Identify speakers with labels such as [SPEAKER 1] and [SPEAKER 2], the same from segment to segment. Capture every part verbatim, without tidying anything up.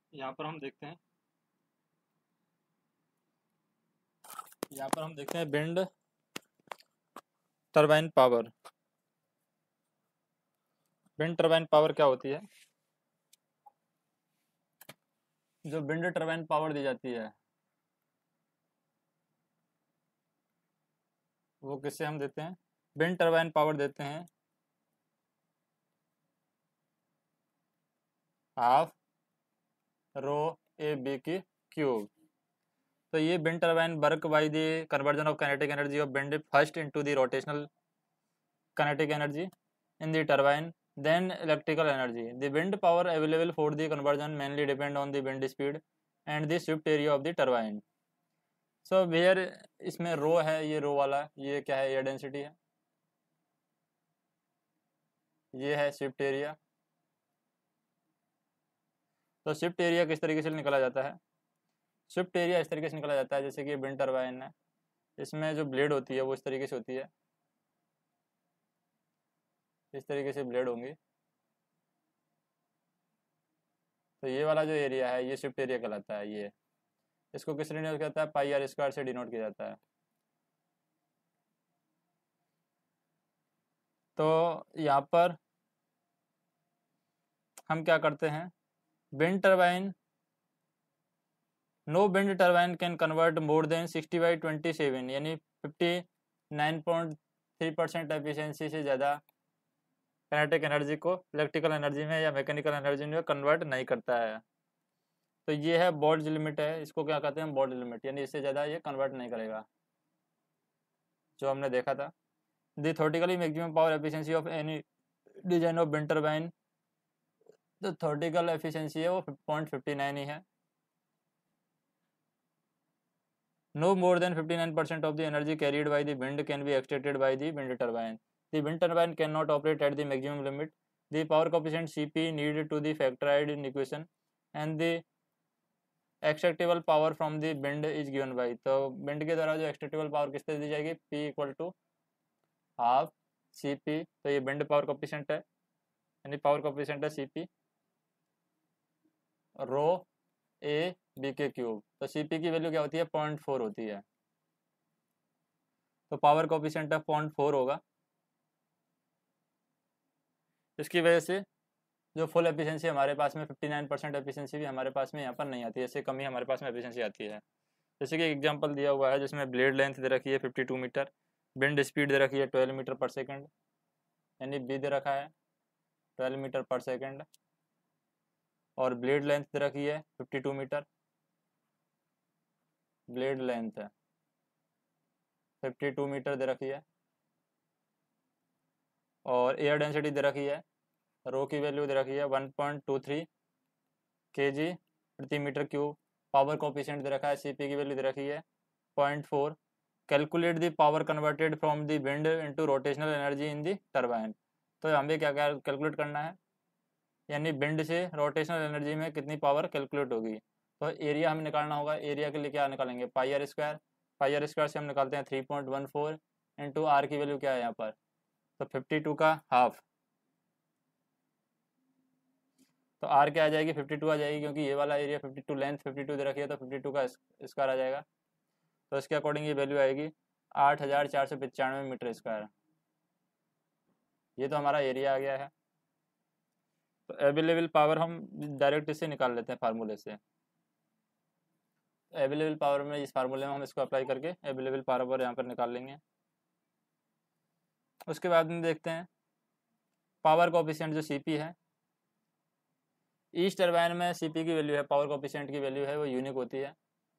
[SPEAKER 1] यहाँ पर हम देखते हैं यहाँ पर हम देखते हैं wind turbine power. Wind turbine power क्या होती है? जो विंड टरबाइन पावर दी जाती है वो किससे हम देते हैं? विंड टरबाइन पावर देते हैं हाफ रो ए बी की क्यूब। तो ये wind turbine work by the conversion of kinetic energy of wind first into the rotational kinetic energy in the turbine, then electrical energy. The wind power available for the conversion mainly depend on the wind speed and the swept area of the turbine. So where इसमें रो है, ये रो वाला ये क्या है? Air density है। ये है स्विफ्ट एरिया। तो स्विफ्ट एरिया किस तरीके से निकाला जाता है? स्विफ्ट एरिया इस तरीके से निकाला जाता है जैसे कि विंड टरबाइन है, इसमें जो ब्लेड होती है वो इस तरीके से होती है, इस तरीके से ब्लेड होंगी। तो ये वाला जो एरिया है ये स्विफ्ट एरिया कहलाता है। ये इसको किस डिनोट किया जाता है? पाई आर स्क्वायर से डिनोट किया जाता है। तो यहाँ पर हम क्या करते हैं? Wind turbine, no wind turbine can convert more than sixty by twenty seven यानी fifty nine point three percent efficiency से ज़्यादा काइनेटिक एनर्जी को इलेक्ट्रिकल एनर्जी में या मैकेनिकल एनर्जी में कन्वर्ट नहीं करता है। तो ये है बॉर्ड लिमिट है, इसको क्या कहते हैं? बॉर्ड लिमिट, यानी इससे ज़्यादा ये कन्वर्ट नहीं करेगा, जो हमने देखा था। The theoretically maximum power efficiency of any design of wind turbine, तो थ्योरेटिकल एफिशिएंसी है वो पॉइंट फिफ्टी नाइन ही है। No more than fifty-nine percent of the energy carried by the wind can be extracted by the wind turbine. The wind turbine cannot operate at the maximum limit. The power coefficient C P needed to the factorized in equation and the extractable power from the wind is given by. तो wind के द्वारा जो extractable power किस तरह दी जाएगी? P equal to half C P। तो ये wind power coefficient है, यानी power coefficient है C P rho A V के क्यूब। तो सी पी की वैल्यू क्या होती है? पॉइंट फोर होती है। तो पावर कोफिशिएंट है पॉइंट फोर होगा। इसकी वजह से जो फुल एफिशिएंसी हमारे पास में फिफ्टी नाइन परसेंट एफिशिएंसी भी हमारे पास में यहाँ पर नहीं आती है, इससे कम ही हमारे पास में एफिशिएंसी आती है। जैसे कि एग्जांपल दिया हुआ है जिसमें ब्लेड लेंथ दे रखी है fifty two metre, wind speed दे रखी है ट्वेल्व मीटर पर सेकेंड, यानी बी दे रखा है ट्वेल्व मीटर पर सेकेंड, और ब्लेड लेंथ दे रखी है fifty two metre, blade length है फिफ्टी टू मीटर दे रखी है, और एयर डेंसिटी दे रखी है, रो की वैल्यू दे रखी है one point two three KG प्रति मीटर क्यूब। पावर कोफिशिएंट दे रखा है, सीपी की वैल्यू दे रखी है point four. Calculate the power converted from the wind into rotational energy in the turbine. तो हमें क्या क्या कैलकुलेट करना है, यानी विंड से रोटेशनल एनर्जी में कितनी पावर कैलकुलेट होगी। तो एरिया हमें निकालना होगा। एरिया के लिए क्या निकालेंगे? Pi R square. Pi R square से हम निकालते हैं three point one four into R की वैल्यू क्या है यहाँ पर? तो फिफ्टी टू का हाफ। तो आर क्या आ जाएगी? फिफ्टी टू आ जाएगी, क्योंकि ये वाला area fifty two, length fifty two दे रखी है, तो फिफ्टी टू का स्क्वायर आ जाएगा। तो इसके अकॉर्डिंग ये वैल्यू आएगी आठ हज़ार चार सौ पचानवे मीटर स्क्वायर। ये तो हमारा एरिया आ गया है। तो अवेलेबल पावर हम डायरेक्ट इससे निकाल लेते हैं फार्मूले से। अवेलेबल पावर में इस फार्मूले में हम इसको अप्लाई करके अवेलेबल पावर यहाँ पर निकाल लेंगे। उसके बाद में देखते हैं पावर कोफिशिएंट जो सीपी है। ईच टरबाइन में सीपी की वैल्यू है, पावर कोफिशिएंट की वैल्यू है वो यूनिक होती है।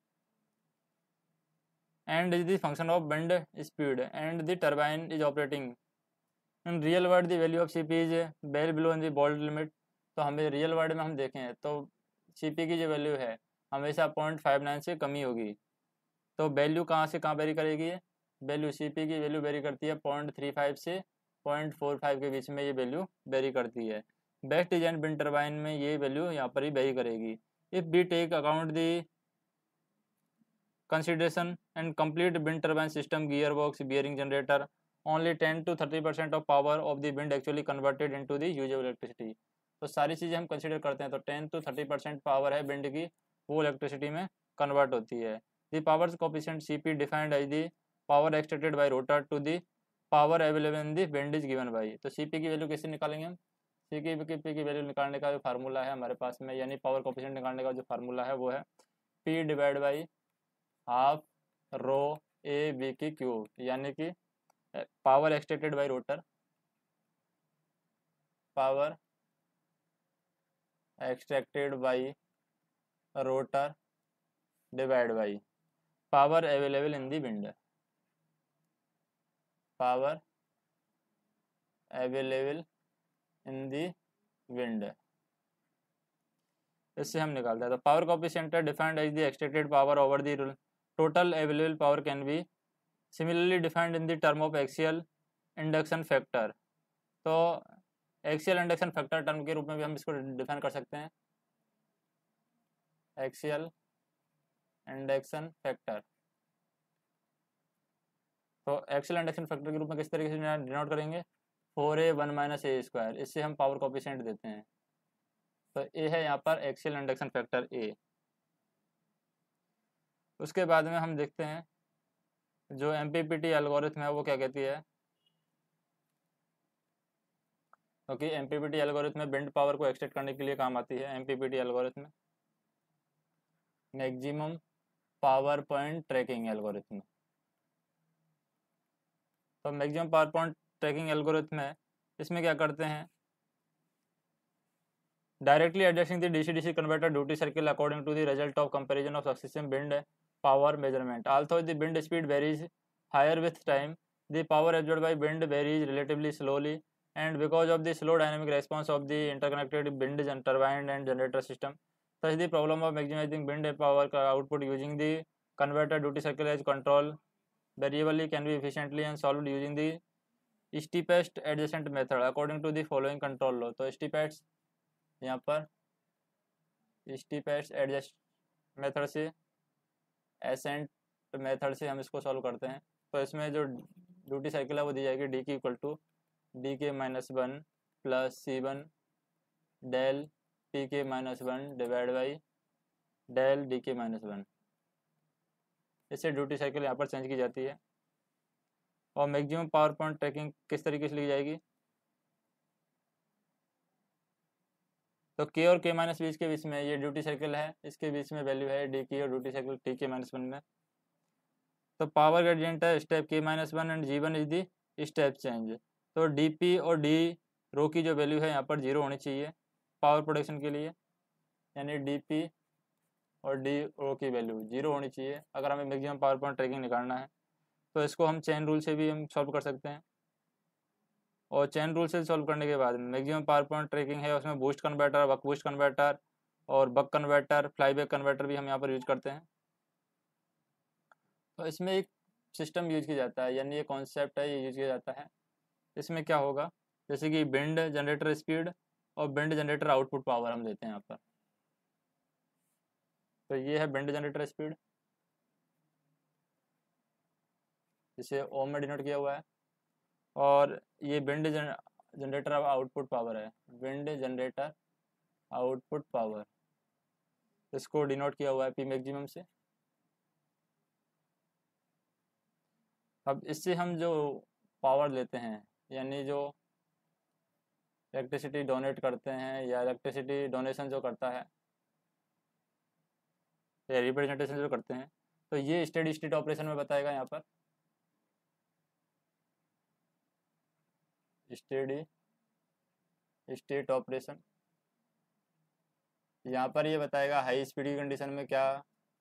[SPEAKER 1] And is the function of wind speed and the turbine is operating in real world the value of CP is well below in the bold limit. तो हमें real word में हम देखें तो सीपी की जो वैल्यू है हमेशा पॉइंट फाइव नाइन से कमी होगी। तो वैल्यू कहाँ से कहाँ वेरी करेगी? वैल्यू सीपी की वैल्यू वेरी करती है पॉइंट थ्री फाइव से पॉइंट फोर फाइव के बीच में ये वैल्यू वेरी करती है। बेस्ट डिजाइन विंड टरबाइन में ये वैल्यू यहाँ पर ही वेरी करेगी। If we take account the consideration and complete wind turbine system, gearbox, bearing generator, only ten to thirty percent of power of the wind actually converted into the usable electricity। तो सारी चीज़ें हम consider करते हैं, तो ten to thirty percent power है wind की, वो इलेक्ट्रिसिटी में कन्वर्ट होती है। The power coefficient C P defined as the power extracted by rotor to the power available in the wind is given by. तो सी पी की value कैसे निकालेंगे हम? सी की पी की वैल्यू निकालने का जो फार्मूला है हमारे पास में, यानी पावर कोफिशिएंट निकालने का जो फार्मूला है वो है P divide by half rho A V की क्यूब, यानी कि power extracted by rotor, power extracted by rotor divide by power available in the wind, power available in the wind, इससे हम निकालते हैं। तो power coefficient defined as the extracted power over the total available power can be similarly defined in the term of axial induction factor. तो axial induction factor term के रूप में भी हम इसको डिफाइन कर सकते हैं, एक्सियल इंडक्शन फैक्टर। तो एक्सियल इंडक्शन फैक्टर के रूप में किस तरीके से डिनोट करेंगे? Four A one minus A square, इससे हम पावर कोफिशिएंट देते हैं। तो ए है यहाँ पर एक्सियल इंडक्शन फैक्टर ए। उसके बाद में हम देखते हैं जो M P P T algorithm है वो क्या कहती है, क्योंकि M P P T algorithm में विंड पावर को एक्सट्रैक्ट करने के लिए काम आती है। M P P T algorithm में maximum power point tracking algorithm. तो maximum power point tracking algorithm है, इसमें क्या करते हैं, directly adjusting the DC DC converter duty circle according to the result of comparison of successive wind power measurement. Although the wind speed varies higher with time, the power absorbed by wind varies relatively slowly, and because of the slow dynamic response of the interconnected wind and turbine and generator system, thus the problem of maximizing wind power output using the converter duty cycle as control variable can be efficiently and solved using the steepest adjacent method according to the following control law। तो steepest यहाँ पर steepest adjacent method से ascent method से हम इसको solve करते हैं। तो इसमें जो ड्यूटी साइकिल है वो दी जाएगी डी की equal to D k minus one plus C one del T k minus one divide by del D k minus one. इससे ड्यूटी साइकिल यहाँ पर चेंज की जाती है। और मैक्सिमम पावर पॉइंट ट्रैकिंग किस तरीके से ली जाएगी, तो के और के माइनस बीच के बीच में ये ड्यूटी साइकिल है, इसके बीच में वैल्यू है डी की और duty cycle T k minus one में। तो पावर ग्रेडियंट है step k minus one and G one is the step change. तो डी पी और डी रो की जो वैल्यू है यहाँ पर जीरो होनी चाहिए पावर प्रोडक्शन के लिए, यानी डी पी और डी रो की वैल्यू जीरो होनी चाहिए अगर हमें मैक्सिमम पावर पॉइंट ट्रैकिंग निकालना है। तो इसको हम चेन रूल से भी हम सॉल्व कर सकते हैं। और चेन रूल से सॉल्व करने के बाद मैक्सिमम पावर पॉइंट ट्रैकिंग है, उसमें boost converter, buck boost converter और बक कन्वर्टर, फ्लाईबैक कन्वर्टर भी हम यहाँ पर यूज करते हैं। तो इसमें एक सिस्टम यूज किया जाता है, यानी ये कॉन्सेप्ट है ये यूज किया जाता है। इसमें क्या होगा, जैसे कि विंड जनरेटर स्पीड और विंड जनरेटर आउटपुट पावर हम देते हैं यहाँ पर। तो ये है विंड जनरेटर स्पीड, जिसे ओम में डिनोट किया हुआ है, और ये विंड जनरेटर आउटपुट पावर है, विंड जनरेटर आउटपुट पावर, इसको डिनोट किया हुआ है पी मैक्सिमम से। अब इससे हम जो पावर लेते हैं, यानी जो इलेक्ट्रिसिटी डोनेट करते हैं या इलेक्ट्रिसिटी डोनेशन जो करता है या रिप्रेजेंटेशन जो करते हैं, तो ये स्टेडी स्टेट ऑपरेशन में बताएगा यहाँ पर, स्टेडी स्टेट ऑपरेशन। यहाँ पर ये बताएगा हाई स्पीड की कंडीशन में क्या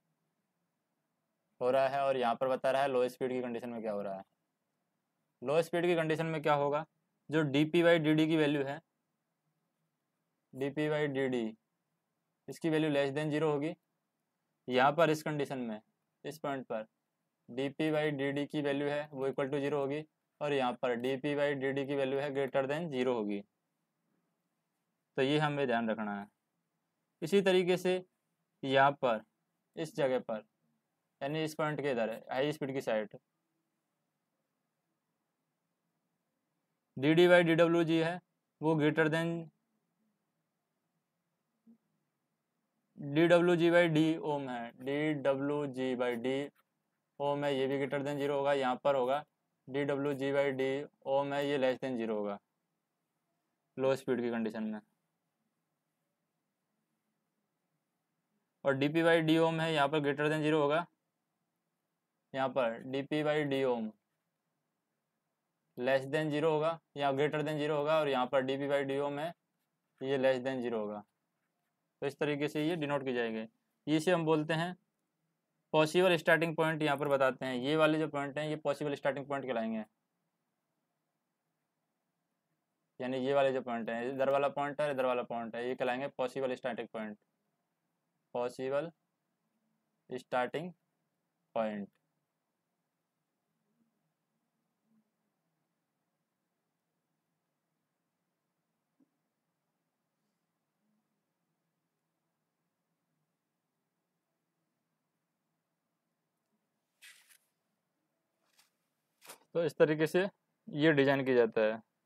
[SPEAKER 1] हो रहा है, और यहाँ पर बता रहा है लो स्पीड की कंडीशन में क्या हो रहा है। लो स्पीड की कंडीशन में क्या होगा, जो D P by D D की वैल्यू है, D P by D D, इसकी वैल्यू लेस देन जीरो होगी। यहाँ पर इस कंडीशन में, इस पॉइंट पर D P by D D की वैल्यू है वो इक्वल टू जीरो होगी, और यहाँ पर D P by D D की वैल्यू है ग्रेटर देन जीरो होगी। तो ये हमें ध्यान रखना है। इसी तरीके से यहाँ पर इस जगह पर, यानी इस पॉइंट के इधर है हाई स्पीड की side, D D by D W G है वो greater than D W G by D ओम है, D W G by D ओम है, ये भी ग्रेटर देन जीरो होगा। यहाँ पर होगा D W G by D ओम है, ये लेस देन जीरो होगा लो स्पीड की कंडीशन में। और डी पी बाई डी ओम है, यहाँ पर ग्रेटर देन जीरो होगा, यहाँ पर डी पी बाई डी ओम लेस देन जीरो होगा, यहाँ ग्रेटर देन जीरो होगा, और यहाँ पर डी पी बाई डी ओम है, ये लेस देन जीरो होगा। तो इस तरीके से ये डिनोट की जाएगी। इसे हम बोलते हैं पॉसिबल स्टार्टिंग पॉइंट। यहाँ पर बताते हैं ये वाले जो पॉइंट हैं ये पॉसिबल स्टार्टिंग पॉइंट कहलाएंगे, यानी ये वाले जो पॉइंट हैं, इधर वाला पॉइंट है, इधर वाला पॉइंट है, ये कहलाएंगे possible starting point, possible starting point. तो इस तरीके से ये डिज़ाइन किया जाता है।